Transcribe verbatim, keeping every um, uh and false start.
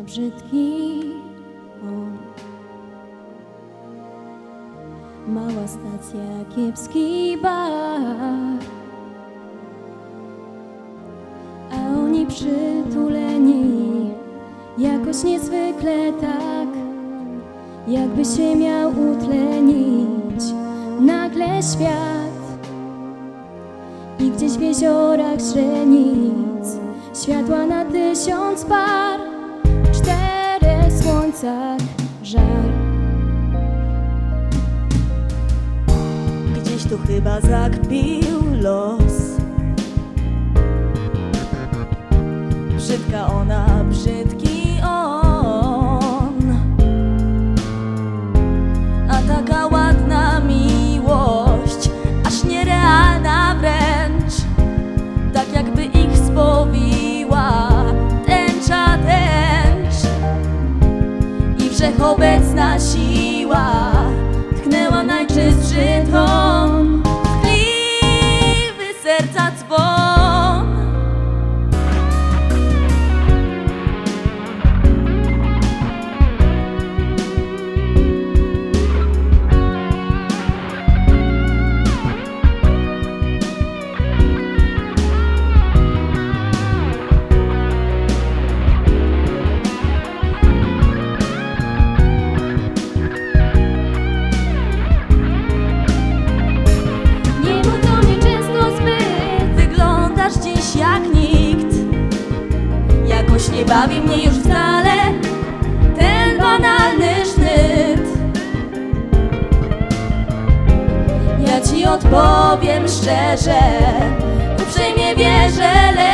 brzydki on. Mała stacja, kiepski bar, a oni przytuleni jakoś niezwykle tak, jakby się miał utlenić nagle świat. I gdzieś w jeziorach źrenic światła na tysiąc par, w czterech słońcach żar. Gdzieś tu chyba zakpił los. Brzydka ona, brzydki on, a taka ładna miłość, aż nierealna wręcz, tak jakby ich spowiła tęcza tęcz. I wszechobecna siła tknęła najczystszy tron, tkliwy serca dzwon. Nie bawi mnie już wcale ten banalny sznyt. Ja ci odpowiem szczerze, uprzejmie wierzę.